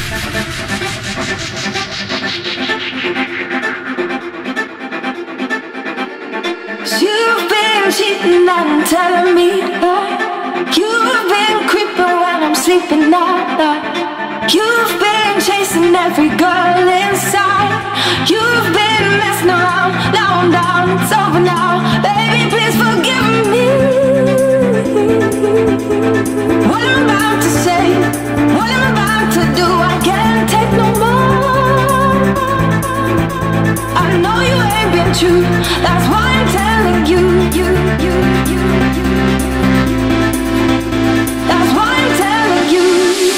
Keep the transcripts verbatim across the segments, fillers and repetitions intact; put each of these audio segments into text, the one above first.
You've been cheating and telling me lies. You've been creeping when I'm sleeping at night. You've been chasing every girl inside. You've been messing around. Now I'm down, it's over now. Baby, please forgive me. What I'm about to say, what I'm about to do, I can't take no more. I know you ain't been true, that's why I'm telling you, you, you, you, you. That's why I'm telling you.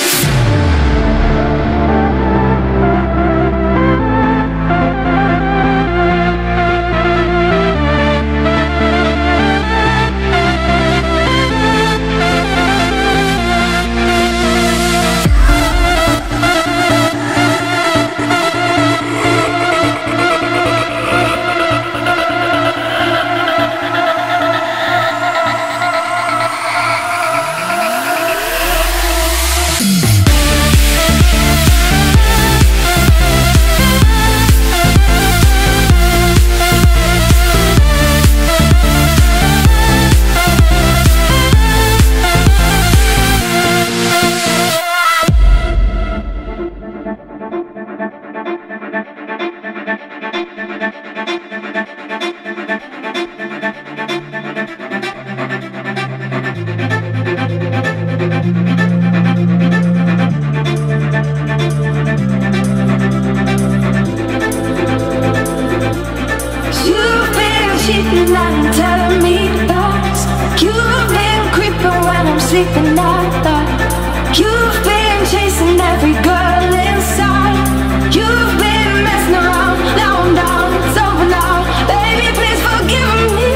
And telling me lies. You've been creeping when I'm sleeping at night. You've been chasing every girl inside. You've been messing around. Now I'm down, it's over now. Baby, please forgive me.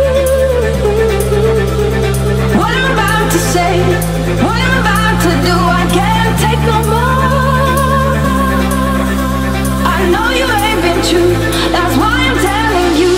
What I'm about to say, what I'm about to do, I can't take no more. I know you ain't been true, that's why I'm telling you.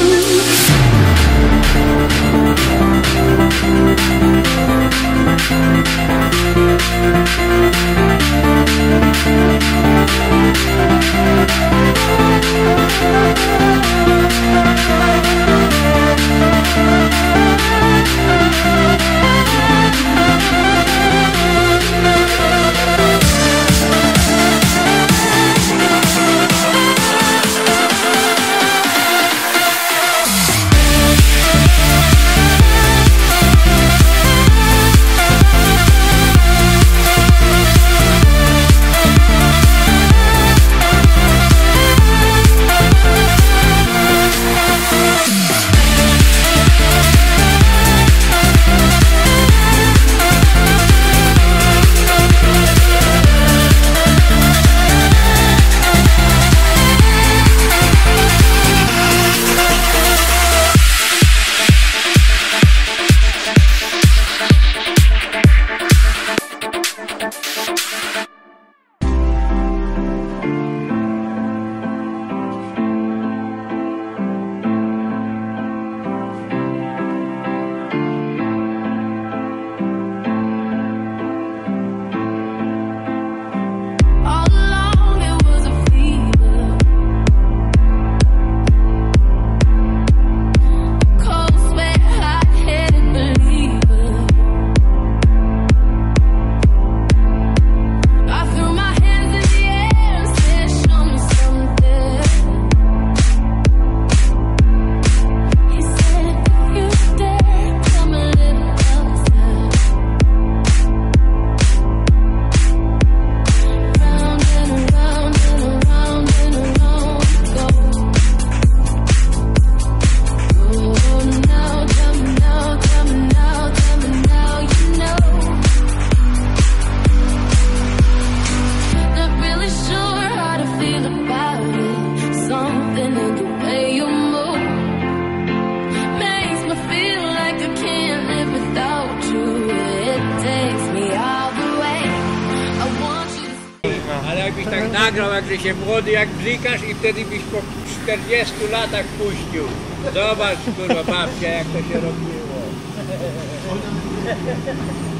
jakbyś tak nagrał, jak się młody, jak bzykasz i wtedy byś po czterdziestu latach puścił. Zobacz, kurwa, babcia, jak to się robiło.